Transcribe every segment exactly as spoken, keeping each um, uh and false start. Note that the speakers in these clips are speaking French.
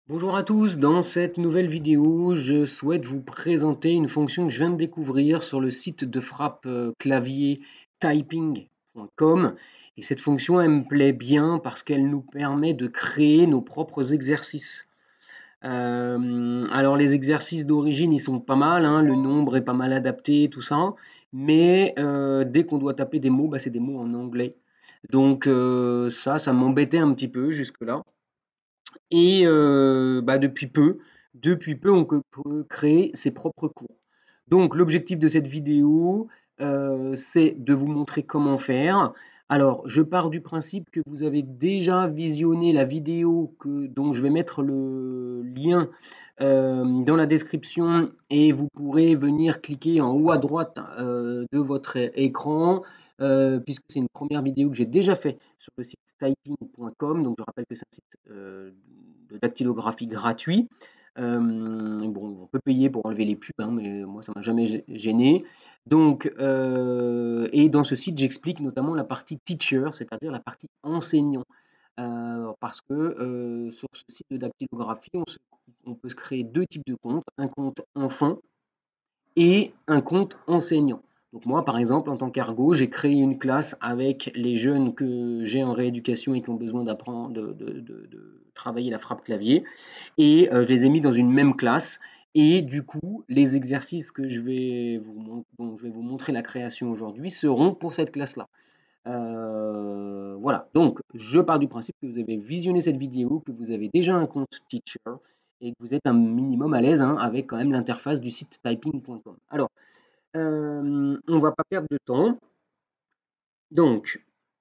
Bonjour à tous, dans cette nouvelle vidéo, je souhaite vous présenter une fonction que je viens de découvrir sur le site de frappe euh, clavier typing point com. Et cette fonction, elle me plaît bien parce qu'elle nous permet de créer nos propres exercices. Euh, alors les exercices d'origine, ils sont pas mal, hein, le nombre est pas mal adapté, tout ça. Mais euh, dès qu'on doit taper des mots, bah, c'est des mots en anglais. Donc euh, ça, ça m'embêtait un petit peu jusque-là. Et euh, bah, depuis peu, depuis peu, on peut créer ses propres cours. Donc, l'objectif de cette vidéo, euh, c'est de vous montrer comment faire. Alors, je pars du principe que vous avez déjà visionné la vidéo que, dont je vais mettre le lien euh, dans la description et vous pourrez venir cliquer en haut à droite euh, de votre écran euh, puisque c'est une première vidéo que j'ai déjà fait sur le site typing point com. Donc, je rappelle que c'est un site euh, de dactylographie gratuit. Euh, bon, on peut payer pour enlever les pubs, hein, mais moi, ça m'a jamais gêné. Donc, euh, et dans ce site, j'explique notamment la partie teacher, c'est-à-dire la partie enseignant. Euh, parce que euh, sur ce site de dactylographie, on, se, on peut se créer deux types de comptes, un compte enfant et un compte enseignant. Donc moi, par exemple, en tant qu'ergo, j'ai créé une classe avec les jeunes que j'ai en rééducation et qui ont besoin d'apprendre, de, de, de, de travailler la frappe clavier, et euh, je les ai mis dans une même classe. Et du coup, les exercices que je vais vous, dont je vais vous montrer la création aujourd'hui seront pour cette classe-là. Euh, voilà, donc je pars du principe que vous avez visionné cette vidéo, que vous avez déjà un compte teacher et que vous êtes un minimum à l'aise hein, avec quand même l'interface du site typing point com. Alors, euh, on ne va pas perdre de temps, donc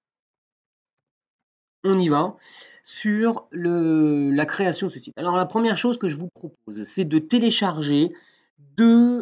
on y va sur le, la création de ce site. Alors la première chose que je vous propose, c'est de télécharger deux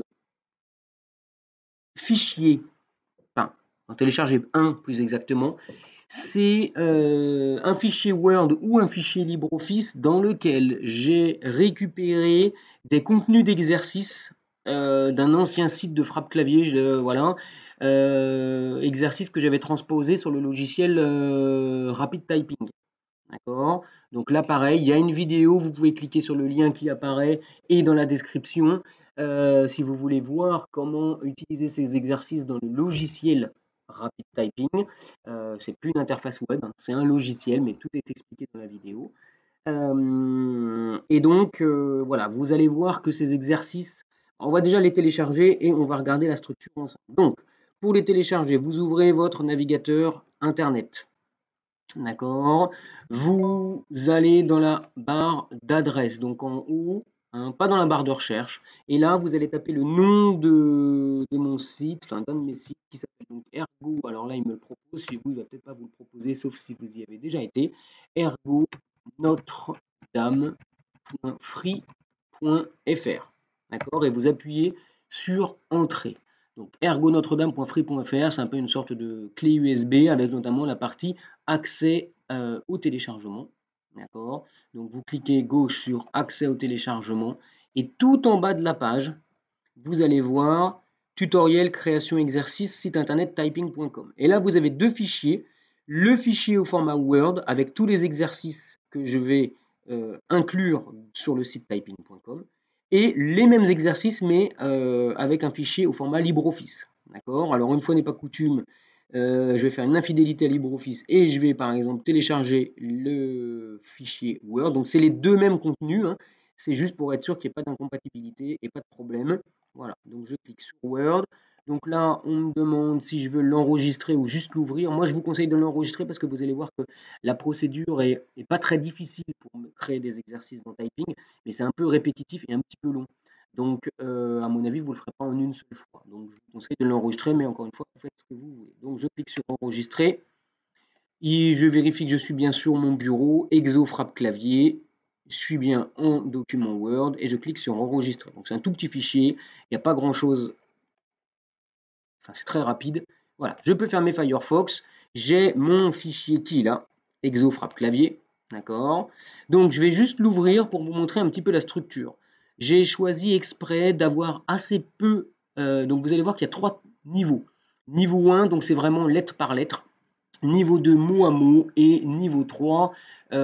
fichiers, enfin en télécharger un plus exactement, c'est euh, un fichier Word ou un fichier LibreOffice dans lequel j'ai récupéré des contenus d'exercices euh, d'un ancien site de frappe clavier, je, voilà, euh, exercice que j'avais transposé sur le logiciel euh, Rapid Typing. D'accord. Donc là, pareil, il y a une vidéo, vous pouvez cliquer sur le lien qui apparaît et dans la description euh, si vous voulez voir comment utiliser ces exercices dans le logiciel Rapid Typing. Euh, c'est plus une interface web, hein, c'est un logiciel, mais tout est expliqué dans la vidéo. Euh, et donc, euh, voilà, vous allez voir que ces exercices, on va déjà les télécharger et on va regarder la structure ensemble. Donc, pour les télécharger, vous ouvrez votre navigateur Internet. D'accord. Vous allez dans la barre d'adresse, donc en haut, hein, pas dans la barre de recherche. Et là, vous allez taper le nom de, de mon site, enfin d'un de mes sites qui s'appelle donc Ergo. Alors là, il me le propose. Chez vous, il ne va peut-être pas vous le proposer, sauf si vous y avez déjà été. Ergo Notre Dame point free point F R. D'accord. Et vous appuyez sur Entrée. Donc ergo notre dame point free point F R, c'est un peu une sorte de clé U S B avec notamment la partie accès euh, au téléchargement. D'accord. Donc vous cliquez gauche sur accès au téléchargement et tout en bas de la page, vous allez voir tutoriel création exercice site internet typing point com. Et là vous avez deux fichiers, le fichier au format Word avec tous les exercices que je vais euh, inclure sur le site typing point com et les mêmes exercices mais euh, avec un fichier au format LibreOffice. D'accord. Alors une fois n'est pas coutume, euh, je vais faire une infidélité à LibreOffice et je vais par exemple télécharger le fichier Word. Donc c'est les deux mêmes contenus, hein. C'est juste pour être sûr qu'il n'y ait pas d'incompatibilité et pas de problème. Voilà, donc je clique sur Word. Donc là, on me demande si je veux l'enregistrer ou juste l'ouvrir. Moi, je vous conseille de l'enregistrer parce que vous allez voir que la procédure est, est pas très difficile pour me créer des exercices dans Typing, mais c'est un peu répétitif et un petit peu long. Donc, euh, à mon avis, vous ne le ferez pas en une seule fois. Donc, je vous conseille de l'enregistrer, mais encore une fois, vous faites ce que vous voulez. Donc, je clique sur enregistrer. Et je vérifie que je suis bien sur mon bureau, Exo frappe clavier, je suis bien en document Word et je clique sur enregistrer. Donc c'est un tout petit fichier, il n'y a pas grand chose, enfin c'est très rapide. Voilà, je peux fermer Firefox, j'ai mon fichier qui est là, Exo frappe clavier, d'accord. Donc je vais juste l'ouvrir pour vous montrer un petit peu la structure. J'ai choisi exprès d'avoir assez peu, euh, donc vous allez voir qu'il y a trois niveaux. Niveau un, donc c'est vraiment lettre par lettre. niveau deux mot à mot et niveau trois.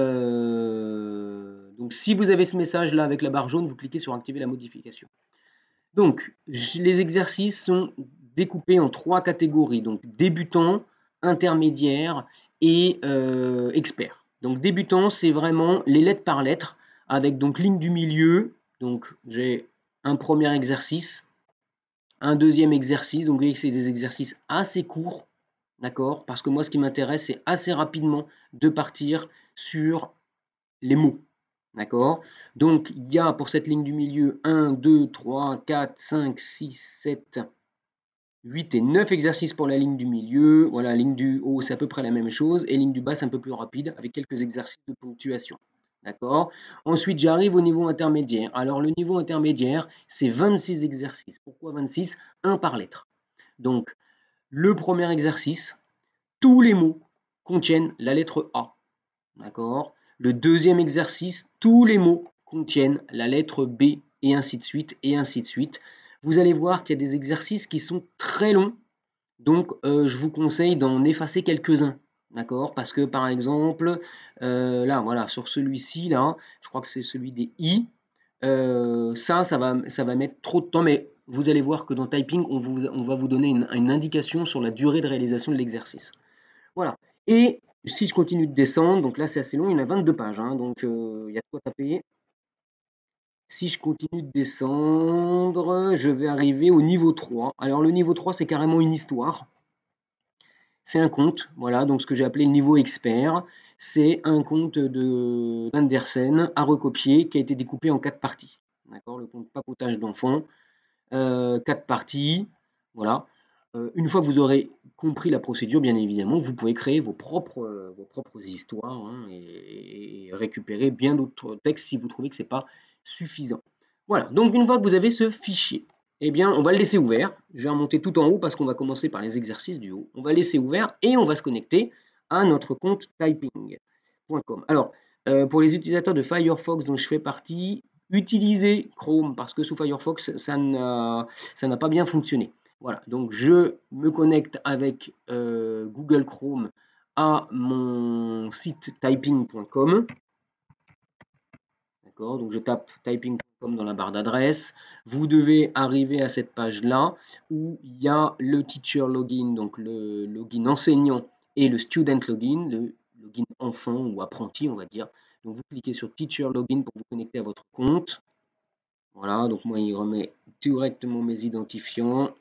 Euh, donc si vous avez ce message là avec la barre jaune, vous cliquez sur activer la modification. Donc les exercices sont découpés en trois catégories, donc débutant, intermédiaire et euh, expert. Donc débutant, c'est vraiment les lettres par lettres avec donc ligne du milieu. Donc j'ai un premier exercice, un deuxième exercice. Donc vous voyez que c'est des exercices assez courts. D'accord? Parce que moi, ce qui m'intéresse, c'est assez rapidement de partir sur les mots. D'accord? Donc, il y a pour cette ligne du milieu un, deux, trois, quatre, cinq, six, sept, huit et neuf exercices pour la ligne du milieu. Voilà, ligne du haut, c'est à peu près la même chose. Et ligne du bas, c'est un peu plus rapide avec quelques exercices de ponctuation. D'accord? Ensuite, j'arrive au niveau intermédiaire. Alors, le niveau intermédiaire, c'est vingt-six exercices. Pourquoi vingt-six? un par lettre. Donc, le premier exercice, tous les mots contiennent la lettre A. D'accord? Le deuxième exercice, tous les mots contiennent la lettre B et ainsi de suite et ainsi de suite. Vous allez voir qu'il y a des exercices qui sont très longs, donc euh, je vous conseille d'en effacer quelques-uns. D'accord? Parce que par exemple, euh, là, voilà, sur celui-ci, là, je crois que c'est celui des I, euh, ça, ça va, ça va mettre trop de temps, mais vous allez voir que dans Typing, on, vous, on va vous donner une, une indication sur la durée de réalisation de l'exercice. Voilà. Et si je continue de descendre, donc là c'est assez long, il y en a vingt-deux pages, hein, donc euh, il y a de quoi taper. Si je continue de descendre, je vais arriver au niveau trois. Alors le niveau trois, c'est carrément une histoire. C'est un conte, voilà, donc ce que j'ai appelé le niveau expert. C'est un conte de d'Andersen à recopier qui a été découpé en quatre parties. D'accord, le conte Papotage d'enfants. Euh, quatre parties, voilà. Euh, une fois que vous aurez compris la procédure, bien évidemment, vous pouvez créer vos propres, euh, vos propres histoires hein, et, et récupérer bien d'autres textes si vous trouvez que ce n'est pas suffisant. Voilà, donc une fois que vous avez ce fichier, eh bien, on va le laisser ouvert. Je vais remonter tout en haut parce qu'on va commencer par les exercices du haut. On va le laisser ouvert et on va se connecter à notre compte typing point com. Alors, euh, pour les utilisateurs de Firefox dont je fais partie, utilisez Chrome parce que sous Firefox, ça n'a ça n'a pas bien fonctionné. Voilà, donc je me connecte avec euh, Google Chrome à mon site typing point com. D'accord, donc je tape typing point com dans la barre d'adresse. Vous devez arriver à cette page-là où il y a le teacher login, donc le login enseignant, et le student login, le login enfant ou apprenti, on va dire. Donc vous cliquez sur teacher login pour vous connecter à votre compte. Voilà, donc moi il remet directement mes identifiants.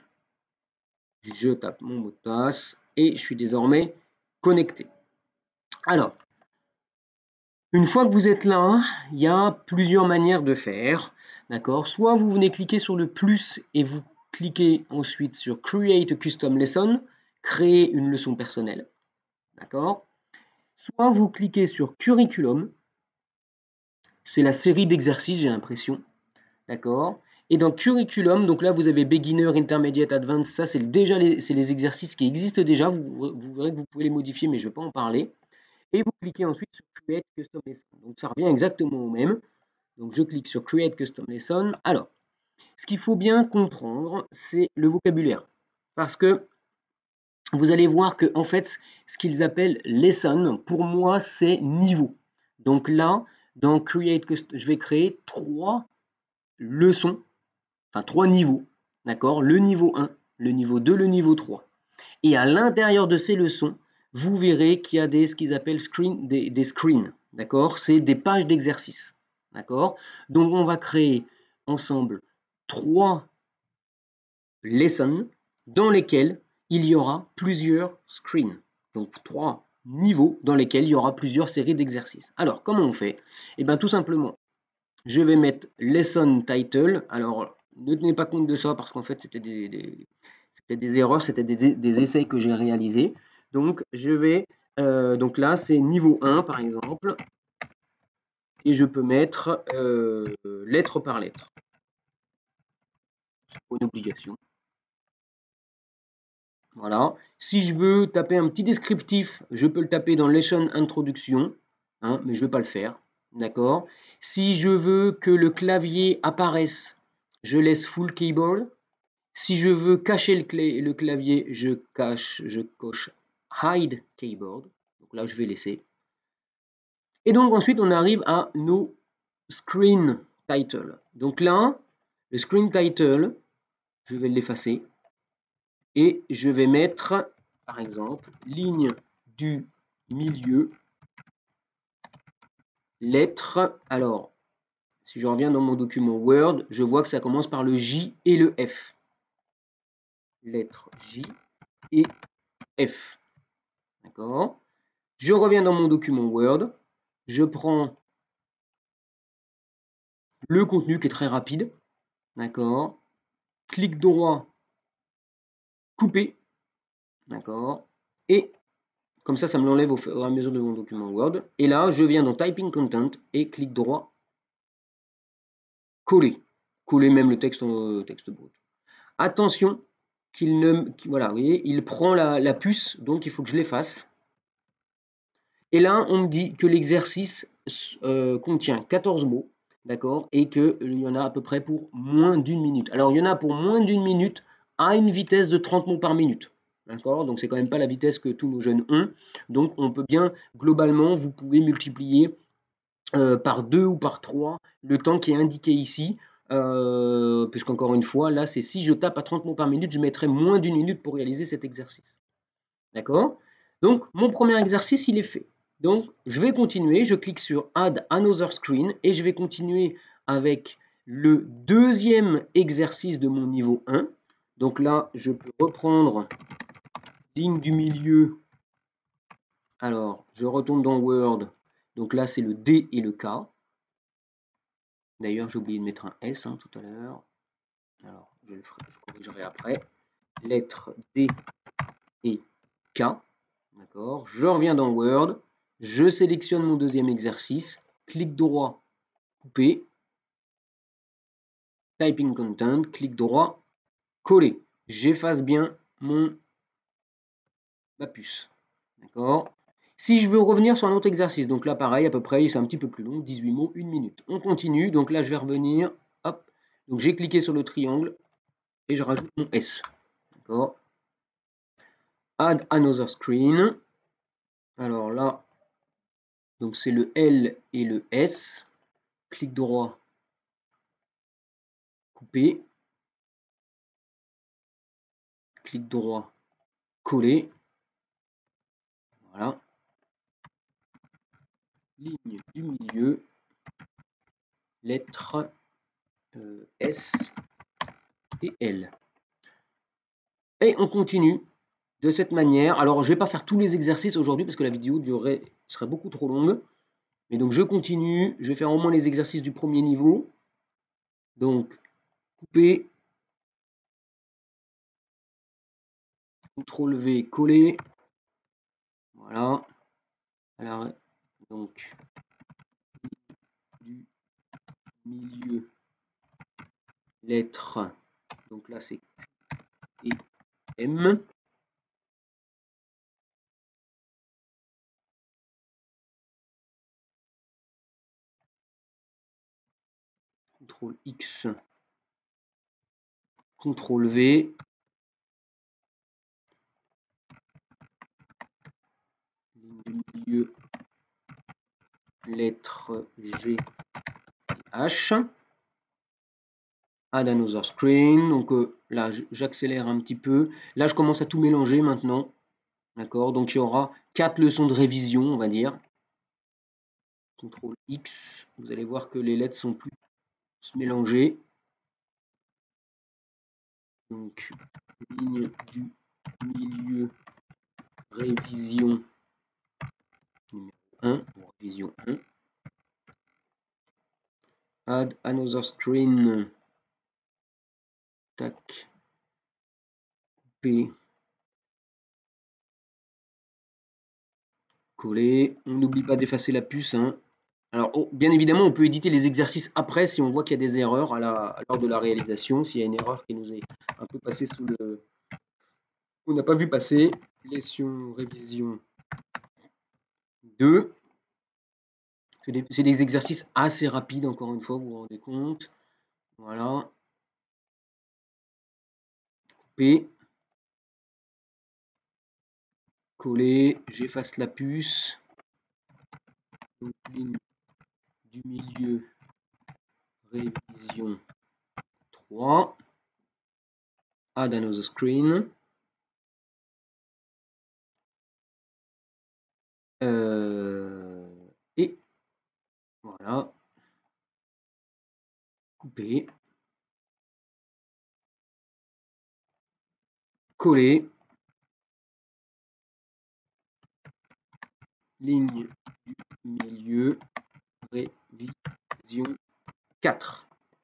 Je tape mon mot de passe et je suis désormais connecté. Alors, une fois que vous êtes là, il y a plusieurs manières de faire. D'accord? Soit vous venez cliquer sur le plus et vous cliquez ensuite sur Create a Custom Lesson, créer une leçon personnelle. D'accord? Soit vous cliquez sur Curriculum, c'est la série d'exercices, j'ai l'impression. D'accord? Et dans Curriculum, donc là vous avez Beginner, Intermediate, Advanced, ça c'est déjà les, c'est les exercices qui existent déjà, vous, vous verrez que vous pouvez les modifier mais je ne vais pas en parler. Et vous cliquez ensuite sur Create Custom Lesson. Donc ça revient exactement au même. Donc je clique sur Create Custom Lesson. Alors, ce qu'il faut bien comprendre, c'est le vocabulaire. Parce que vous allez voir que en fait, ce qu'ils appellent lesson, pour moi, c'est niveau. Donc là, dans Create Custom, je vais créer trois leçons, enfin trois niveaux. D'accord? Le niveau un, le niveau deux, le niveau trois. Et à l'intérieur de ces leçons, vous verrez qu'il y a des, ce qu'ils appellent screen, des, des screens. D'accord? C'est des pages d'exercice. D'accord? Donc on va créer ensemble trois lessons dans lesquels il y aura plusieurs screens. Donc trois niveaux dans lesquels il y aura plusieurs séries d'exercices. Alors comment on fait? Eh bien tout simplement, je vais mettre lesson title. Alors ne tenez pas compte de ça parce qu'en fait c'était des, des, c'était des erreurs, c'était des, des essais que j'ai réalisés. Donc je vais, euh, donc là c'est niveau un par exemple, et je peux mettre euh, lettre par lettre. C'est pas une obligation. Voilà. Si je veux taper un petit descriptif, je peux le taper dans lesson introduction, hein, mais je ne vais pas le faire. D'accord. Si je veux que le clavier apparaisse, je laisse full keyboard. Si je veux cacher le, clé, le clavier, je cache, je coche Hide Keyboard. Donc là, je vais laisser. Et donc ensuite, on arrive à nos screen title. Donc là, le screen title, je vais l'effacer. Et je vais mettre, par exemple, ligne du milieu, lettre. Alors, si je reviens dans mon document Word, je vois que ça commence par le J et le F. Lettre J et F. D'accord? Je reviens dans mon document Word. Je prends le contenu qui est très rapide. D'accord? Clic droit, couper. D'accord? Et comme ça, ça me l'enlève au fur et à mesure de mon document Word. Et là, je viens dans Typing Content et clic droit, coller. Coller même le texte en texte brut. Attention qu'il ne... Voilà, vous voyez, il prend la, la puce, donc il faut que je l'efface. Et là, on me dit que l'exercice euh, contient quatorze mots, d'accord, et qu'il y en a à peu près pour moins d'une minute. Alors, il y en a pour moins d'une minute à une vitesse de trente mots par minute. D'accord? Donc, c'est quand même pas la vitesse que tous nos jeunes ont. Donc, on peut bien, globalement, vous pouvez multiplier euh, par deux ou par trois le temps qui est indiqué ici. Euh, puisqu'encore une fois, là, c'est si je tape à trente mots par minute, je mettrai moins d'une minute pour réaliser cet exercice. D'accord? Donc, mon premier exercice, il est fait. Donc, je vais continuer. Je clique sur Add Another Screen et je vais continuer avec le deuxième exercice de mon niveau un. Donc là, je peux reprendre ligne du milieu. Alors, je retourne dans Word. Donc là, c'est le D et le K. D'ailleurs, j'ai oublié de mettre un S hein, tout à l'heure. Alors, je le ferai, je corrigerai après. Lettres D et K. D'accord. Je reviens dans Word. Je sélectionne mon deuxième exercice. Clic droit, couper. Typing Content. Clic droit, coller. J'efface bien mon ma puce. D'accord. Si je veux revenir sur un autre exercice, donc là pareil, à peu près, c'est un petit peu plus long, dix-huit mots, une minute. On continue. Donc là, je vais revenir. Hop. Donc j'ai cliqué sur le triangle et je rajoute mon S. D'accord. Add another screen. Alors là, donc c'est le L et le S. Clic droit, couper. Clic droit, coller. Voilà. Ligne du milieu. Lettres euh, S et L. Et on continue de cette manière. Alors, je ne vais pas faire tous les exercices aujourd'hui parce que la vidéo durerait, serait beaucoup trop longue. Mais donc, je continue. Je vais faire au moins les exercices du premier niveau. Donc, couper. contrôle V, coller. Voilà. Alors, donc, du milieu, lettre. Donc là, c'est Q et M. contrôle X, contrôle V. Ligne du milieu, lettre G et H. Add another screen. Donc euh, là, j'accélère un petit peu. Là, je commence à tout mélanger maintenant. D'accord? Donc il y aura quatre leçons de révision, on va dire. contrôle X. Vous allez voir que les lettres sont plus mélangées. Donc, ligne du milieu, révision numéro un, ou révision un. Add another screen. Tac. Couper. Coller. On n'oublie pas d'effacer la puce. Hein. Alors, oh, bien évidemment, on peut éditer les exercices après si on voit qu'il y a des erreurs à la, à lors de la réalisation. S'il y a une erreur qui nous est un peu passée sous le... On n'a pas vu passer. Leçon révision deux. C'est des, des exercices assez rapides, encore une fois, vous vous rendez compte. Voilà. Couper. coller, j'efface la puce, donc ligne du milieu, révision trois, add another screen, euh, et voilà, couper, coller, ligne du milieu, révision quatre.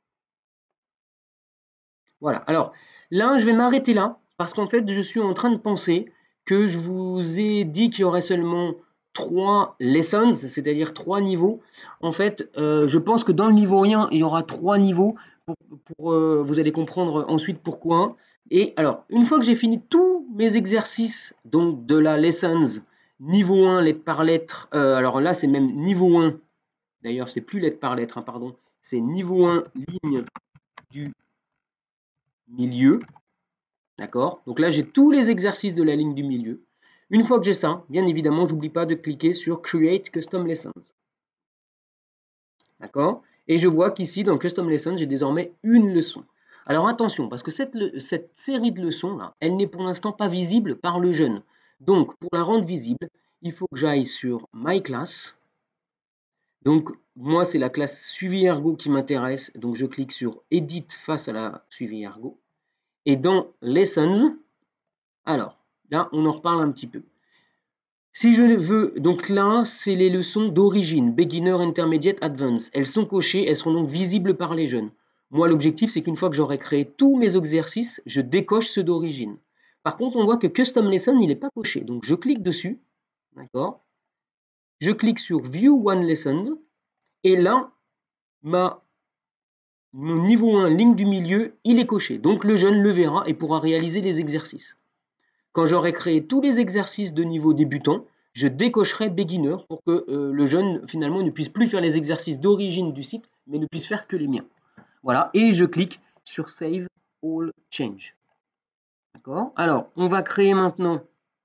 Voilà, alors là, je vais m'arrêter là, parce qu'en fait, je suis en train de penser que je vous ai dit qu'il y aurait seulement trois lessons, c'est-à-dire trois niveaux. En fait, euh, je pense que dans le niveau un, il y aura trois niveaux. Pour, pour, euh, vous allez comprendre ensuite pourquoi. Et alors, une fois que j'ai fini tous mes exercices donc de la lessons niveau un, lettre par lettre, euh, alors là, c'est même niveau un, d'ailleurs, c'est plus lettre par lettre, hein, pardon, c'est niveau un, ligne du milieu. D'accord? Donc là, j'ai tous les exercices de la ligne du milieu. Une fois que j'ai ça, bien évidemment, j'oublie pas de cliquer sur Create Custom Lessons. D'accord? Et je vois qu'ici, dans Custom Lessons, j'ai désormais une leçon. Alors attention, parce que cette, cette série de leçons, là, elle n'est pour l'instant pas visible par le jeune. Donc, pour la rendre visible, il faut que j'aille sur My Class. Donc, moi, c'est la classe Suivi Ergo qui m'intéresse. Donc, je clique sur Edit face à la Suivi Ergo. Et dans Lessons, alors, là, on en reparle un petit peu. Si je veux, donc là, c'est les leçons d'origine, Beginner, Intermediate, Advanced. Elles sont cochées, elles seront donc visibles par les jeunes. Moi, l'objectif, c'est qu'une fois que j'aurai créé tous mes exercices, je décoche ceux d'origine. Par contre, on voit que Custom Lesson, il n'est pas coché. Donc, je clique dessus, d'accord? Je clique sur View One Lessons, et là, ma, mon niveau un, ligne du milieu, il est coché. Donc, le jeune le verra et pourra réaliser les exercices. Quand j'aurai créé tous les exercices de niveau débutant, je décocherai Beginner pour que euh, le jeune, finalement, ne puisse plus faire les exercices d'origine du site, mais ne puisse faire que les miens. Voilà, et je clique sur Save All Change. D'accord? Alors, on va créer maintenant,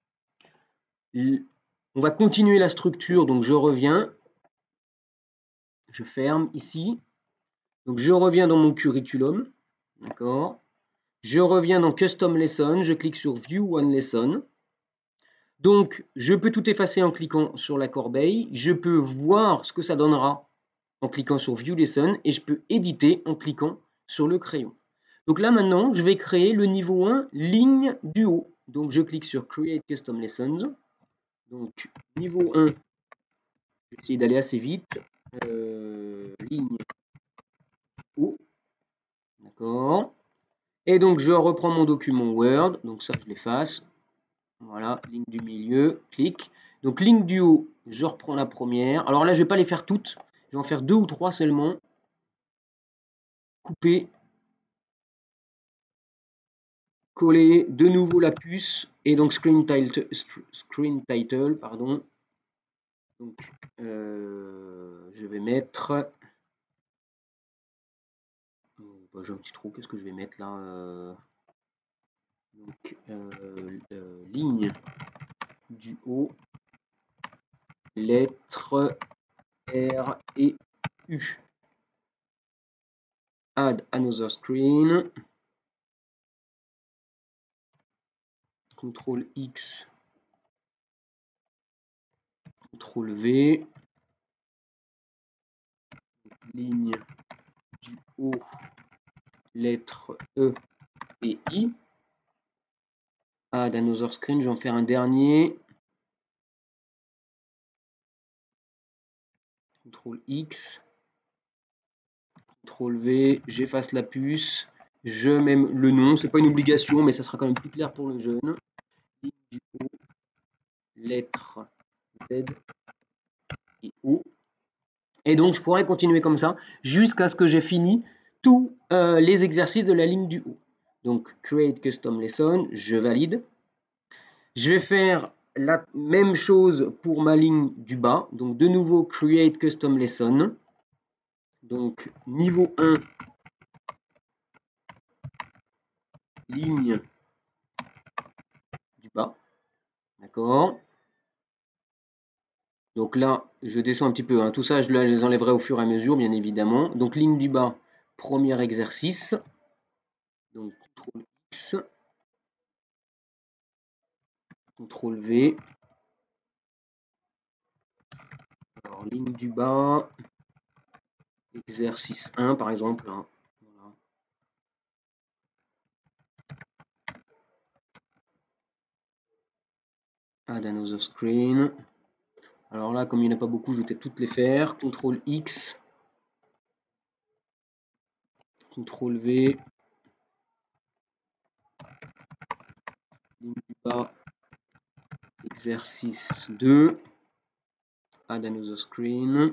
on va continuer la structure, donc je reviens, je ferme ici, donc je reviens dans mon curriculum, d'accord? Je reviens dans Custom Lesson, je clique sur View One Lesson. Donc, je peux tout effacer en cliquant sur la corbeille. Je peux voir ce que ça donnera en cliquant sur View Lesson et je peux éditer en cliquant sur le crayon. Donc là, maintenant, je vais créer le niveau un, ligne du haut. Donc, je clique sur Create Custom Lessons. Donc, niveau un, je vais essayer d'aller assez vite. Euh, ligne haut. D'accord. Et donc, je reprends mon document Word. Donc, ça, je l'efface. Voilà, ligne du milieu, clic. Donc, ligne du haut, je reprends la première. Alors là, je ne vais pas les faire toutes. Je vais en faire deux ou trois seulement. Couper. Coller de nouveau la puce. Et donc, screen title, screen title pardon. Donc, euh, je vais mettre... Oh, j'ai un petit trou, qu'est-ce que je vais mettre là euh... Donc, euh, euh, ligne du haut, lettres R et U. Add another screen. contrôle X, contrôle V. Ligne du haut, lettres E et I. Add another screen, je vais en faire un dernier. contrôle X, contrôle V, j'efface la puce, je mets le nom, c'est pas une obligation, mais ça sera quand même plus clair pour le jeune. Ligne du haut, lettres Z et O. Et donc je pourrais continuer comme ça jusqu'à ce que j'ai fini tous euh, les exercices de la ligne du haut. Donc Create Custom Lesson, je valide. Je vais faire la même chose pour ma ligne du bas. Donc de nouveau Create Custom Lesson. Donc niveau un, ligne du bas. D'accord? Donc là, je descends un petit peu, hein. Tout ça, je les enlèverai au fur et à mesure, bien évidemment. Donc ligne du bas, premier exercice. Donc contrôle X, contrôle V. Alors ligne du bas, exercice un par exemple. Hein. Voilà. Add another screen. Alors là, comme il n'y en a pas beaucoup, je vais peut-être toutes les faire. contrôle X, contrôle V, ligne du bas, exercice deux, add another screen.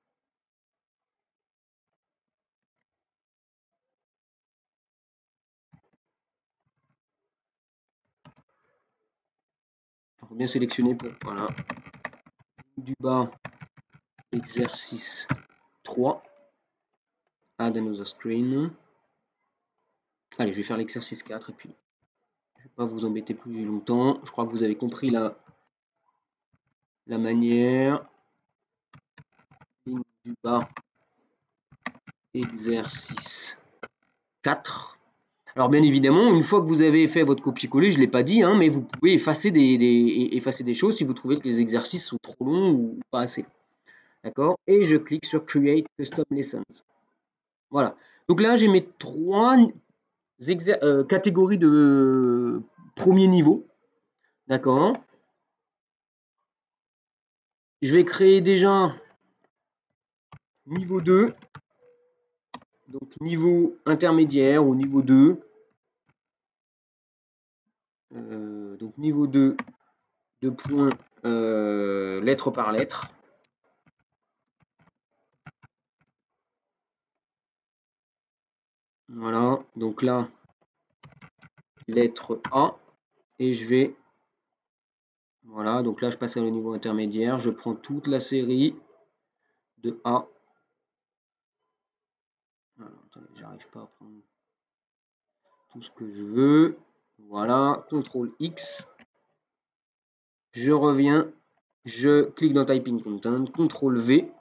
Il faut bien sélectionner pour, voilà. Ligne du bas, exercice trois, add another screen. Allez, je vais faire l'exercice quatre et puis je ne vais pas vous embêter plus longtemps. Je crois que vous avez compris la, la manière. Ligne du bas, exercice quatre. Alors bien évidemment, une fois que vous avez fait votre copier-coller, je ne l'ai pas dit, hein, mais vous pouvez effacer des, des, effacer des choses si vous trouvez que les exercices sont trop longs ou pas assez. D'accord? Et je clique sur Create Custom Lessons. Voilà. Donc là, j'ai mes trois euh, catégories de premier niveau. D'accord? Je vais créer déjà niveau deux. Donc niveau intermédiaire ou niveau deux. Euh, donc niveau deux, deux points euh, lettre par lettre. Voilà, donc là, lettre A, et je vais, voilà, donc là je passe à le niveau intermédiaire, je prends toute la série de A. J'arrive pas à prendre tout ce que je veux. Voilà, contrôle X. Je reviens, je clique dans Typing Content, contrôle V.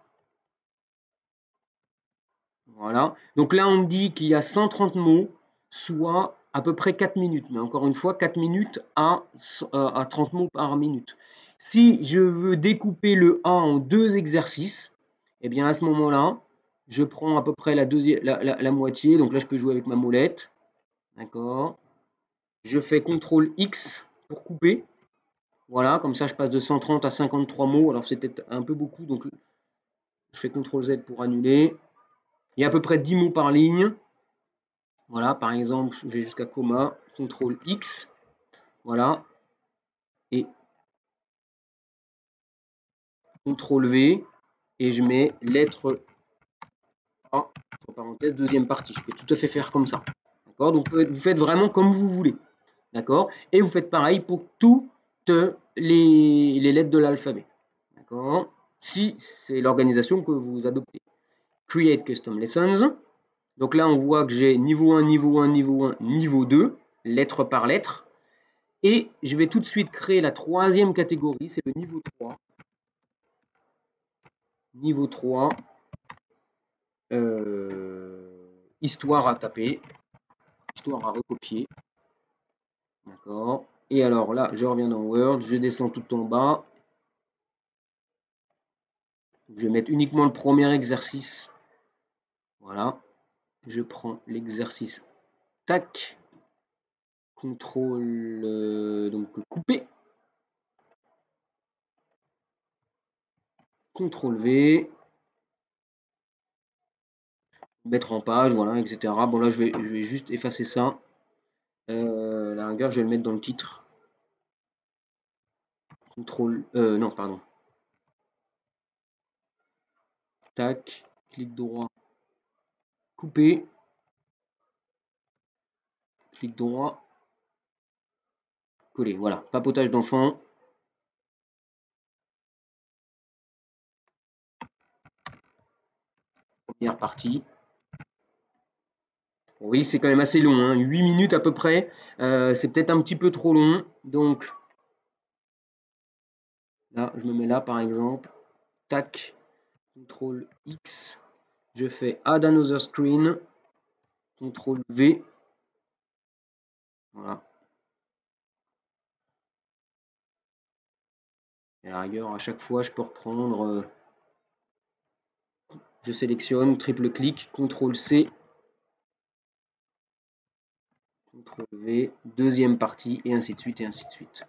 Voilà. Donc là, on me dit qu'il y a cent trente mots, soit à peu près quatre minutes. Mais encore une fois, quatre minutes à, à trente mots par minute. Si je veux découper le A en deux exercices, eh bien à ce moment-là, je prends à peu près la, deuxième, la, la, la moitié. Donc là, je peux jouer avec ma molette. D'accord. Je fais contrôle X pour couper. Voilà, comme ça, je passe de cent trente à cinquante-trois mots. Alors, c'était un peu beaucoup, donc je fais contrôle Z pour annuler. Il y a à peu près dix mots par ligne. Voilà, par exemple, je vais jusqu'à comma, contrôle X. Voilà. Et contrôle V. Et je mets lettre A, entre parenthèses, deuxième partie. Je peux tout à fait faire comme ça. D'accord? Donc, vous faites vraiment comme vous voulez. D'accord? Et vous faites pareil pour toutes les, les lettres de l'alphabet. D'accord? Si c'est l'organisation que vous adoptez. Create Custom Lessons. Donc là, on voit que j'ai niveau un, niveau un, niveau un, niveau deux, lettre par lettre. Et je vais tout de suite créer la troisième catégorie, c'est le niveau trois. Niveau trois, euh, histoire à taper, histoire à recopier. D'accord. Et alors là, je reviens dans Word, je descends tout en bas. Je vais mettre uniquement le premier exercice. Voilà. Je prends l'exercice. Tac. Contrôle, euh, donc couper. Contrôle V. Mettre en page, voilà, et cetera. Bon, là, je vais, je vais juste effacer ça. Euh, la rigueur, je vais le mettre dans le titre. Contrôle, euh, non, pardon. Tac, clic droit, couper. Clic droit, coller. Voilà, papotage d'enfant. Première partie. Oui, c'est quand même assez long, hein, huit minutes à peu près. Euh, c'est peut-être un petit peu trop long. Donc, Voilà, je me mets là par exemple. Tac, contrôle X. Je fais Add Another Screen. contrôle V. Voilà. Et à la rigueur, à chaque fois, je peux reprendre. Euh, je sélectionne, triple clic, contrôle C. contrôle V, deuxième partie, et ainsi de suite, et ainsi de suite.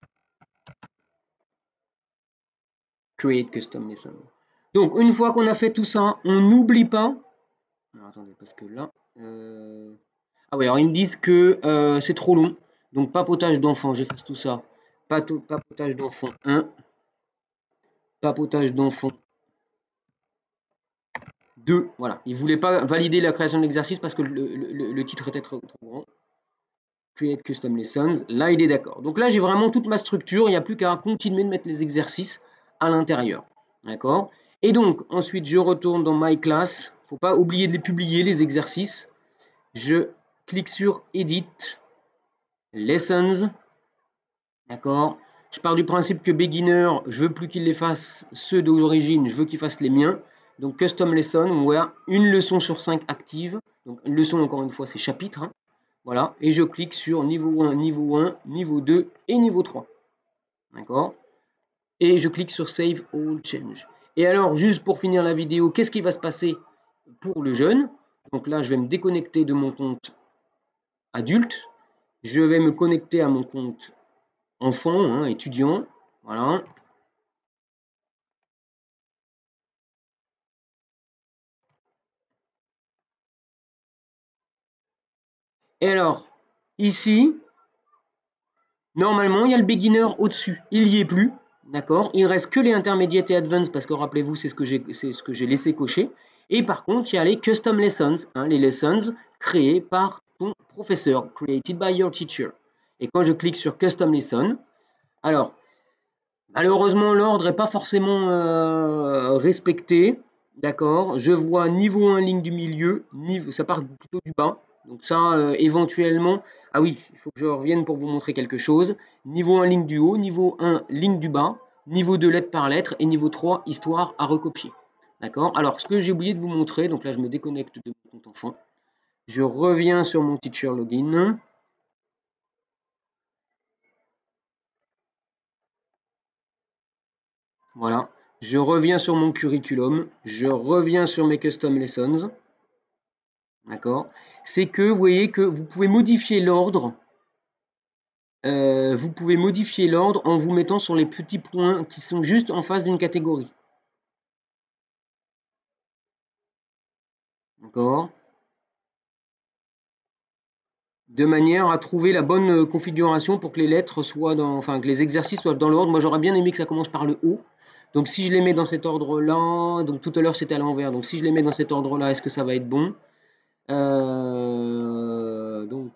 Create Custom Lesson. Donc, une fois qu'on a fait tout ça, on n'oublie pas. Alors, attendez, parce que là. Euh... Ah oui, alors ils me disent que euh, c'est trop long. Donc, papotage d'enfant, j'efface tout ça. Pato, papotage d'enfant un. Papotage d'enfant deux. Voilà. Ils ne voulaient pas valider la création de l'exercice parce que le, le, le titre était trop, trop grand. Create Custom Lessons. Là, il est d'accord. Donc là, j'ai vraiment toute ma structure. Il n'y a plus qu'à continuer de mettre les exercices à l'intérieur. D'accord? Et donc, ensuite, je retourne dans My Class. Il ne faut pas oublier de les publier, les exercices. Je clique sur Edit, Lessons. D'accord? Je pars du principe que Beginner, je veux plus qu'il les fasse ceux d'origine, je veux qu'il fasse les miens. Donc, Custom Lesson, on voit une leçon sur cinq active. Donc, une leçon, encore une fois, c'est chapitre. Hein. Voilà, et je clique sur niveau un, niveau un, niveau deux et niveau trois. D'accord? Et je clique sur Save All Change. Et alors, juste pour finir la vidéo, qu'est-ce qui va se passer pour le jeune? Donc là, je vais me déconnecter de mon compte adulte. Je vais me connecter à mon compte enfant, hein, étudiant. Voilà. Et alors, ici, normalement, il y a le beginner au-dessus. Il n'y est plus. D'accord? Il ne reste que les intermediate et advanced parce que rappelez-vous, c'est ce que j'ai ce que j'ai laissé cocher. Et par contre, il y a les custom lessons, hein, les lessons créés par ton professeur, created by your teacher. Et quand je clique sur custom lesson, alors, malheureusement, l'ordre n'est pas forcément euh, respecté. D'accord? Je vois niveau un, ligne du milieu, niveau, ça part plutôt du bas. Donc ça, euh, éventuellement, ah oui, il faut que je revienne pour vous montrer quelque chose. Niveau un, ligne du haut, niveau un, ligne du bas, niveau deux, lettre par lettre, et niveau trois, histoire à recopier. D'accord? Alors, ce que j'ai oublié de vous montrer, donc là, je me déconnecte de mon compte enfant. Je reviens sur mon teacher login. Voilà. Je reviens sur mon curriculum. Je reviens sur mes custom lessons. D'accord? C'est que vous voyez que vous pouvez modifier l'ordre. Euh, vous pouvez modifier l'ordre en vous mettant sur les petits points qui sont juste en face d'une catégorie. D'accord? De manière à trouver la bonne configuration pour que les lettres soient dans, enfin que les exercices soient dans l'ordre. Moi j'aurais bien aimé que ça commence par le haut. Donc si je les mets dans cet ordre-là, donc tout à l'heure c'était à l'envers. Donc si je les mets dans cet ordre-là, est-ce que ça va être bon? euh, Donc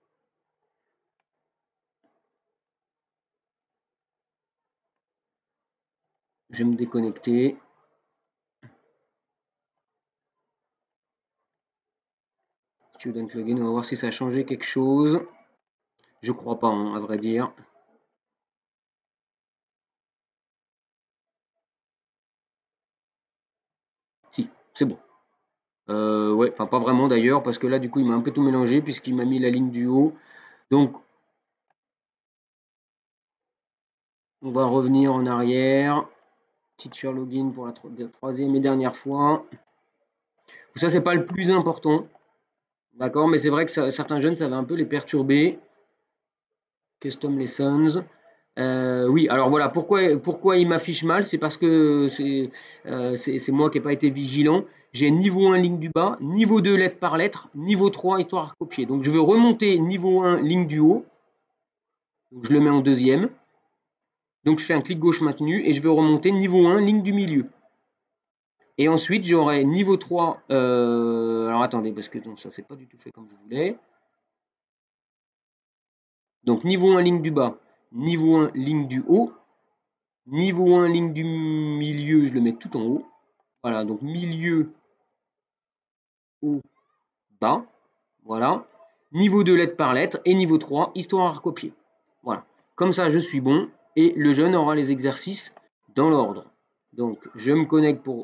je vais me déconnecter. Student login, on va voir si ça a changé quelque chose. Je crois pas, hein, à vrai dire. Si, c'est bon. Euh, ouais, enfin pas vraiment d'ailleurs, parce que là du coup il m'a un peu tout mélangé puisqu'il m'a mis la ligne du haut. Donc on va revenir en arrière. Teacher login pour la troisième et dernière fois. Ça c'est pas le plus important. D'accord, mais c'est vrai que ça, certains jeunes ça va un peu les perturber. Custom lessons. Euh, oui, alors voilà, pourquoi, pourquoi il m'affiche mal, c'est parce que c'est euh, moi qui n'ai pas été vigilant. J'ai niveau un, ligne du bas, niveau deux, lettre par lettre, niveau trois, histoire à copier. Donc je veux remonter niveau un, ligne du haut. Donc je le mets en deuxième. Donc je fais un clic gauche maintenu et je veux remonter niveau un, ligne du milieu. Et ensuite j'aurai niveau trois. Euh, alors attendez, parce que donc, ça c'est pas du tout fait comme je voulais. Donc niveau un, ligne du bas, niveau un, ligne du haut. Niveau un, ligne du milieu, je le mets tout en haut. Voilà, donc milieu, haut, bas. Voilà. Niveau deux, lettre par lettre. Et niveau trois, histoire à recopier. Voilà. Comme ça, je suis bon. Et le jeune aura les exercices dans l'ordre. Donc, je me connecte pour...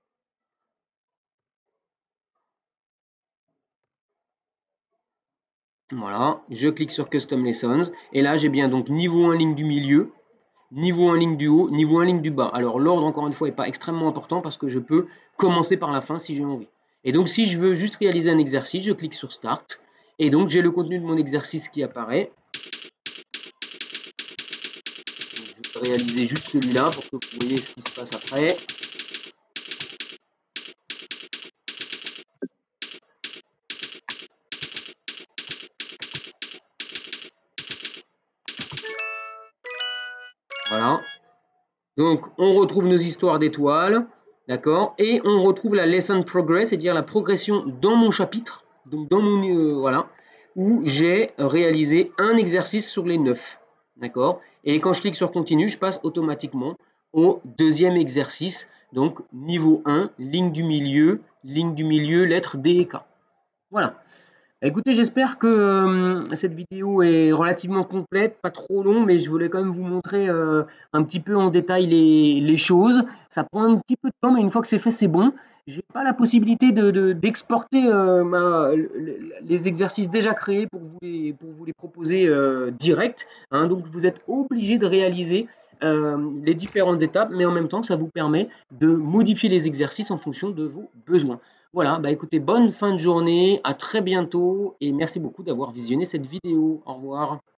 Voilà, je clique sur Custom Lessons. Et là, j'ai bien donc niveau un, ligne du milieu, niveau un, ligne du haut, niveau un, ligne du bas. Alors, l'ordre, encore une fois, n'est pas extrêmement important parce que je peux commencer par la fin si j'ai envie. Et donc, si je veux juste réaliser un exercice, je clique sur Start. Et donc, j'ai le contenu de mon exercice qui apparaît. Je vais réaliser juste celui-là pour que vous voyez ce qui se passe après. Voilà. Donc, on retrouve nos histoires d'étoiles, d'accord, et on retrouve la lesson progress, c'est-à-dire la progression dans mon chapitre, donc dans mon euh, voilà, où j'ai réalisé un exercice sur les neuf, d'accord. Et quand je clique sur continue, je passe automatiquement au deuxième exercice, donc niveau un, ligne du milieu, ligne du milieu, lettres D et K. Voilà. Écoutez, j'espère que euh, cette vidéo est relativement complète, pas trop long, mais je voulais quand même vous montrer euh, un petit peu en détail les, les choses. Ça prend un petit peu de temps, mais une fois que c'est fait, c'est bon. J'ai pas la possibilité de, de- d'exporter euh, ma- le- les exercices déjà créés pour vous les, pour vous les proposer euh, direct, hein. Donc, vous êtes obligé de réaliser euh, les différentes étapes, mais en même temps, ça vous permet de modifier les exercices en fonction de vos besoins. Voilà, bah écoutez, bonne fin de journée, à très bientôt et merci beaucoup d'avoir visionné cette vidéo. Au revoir.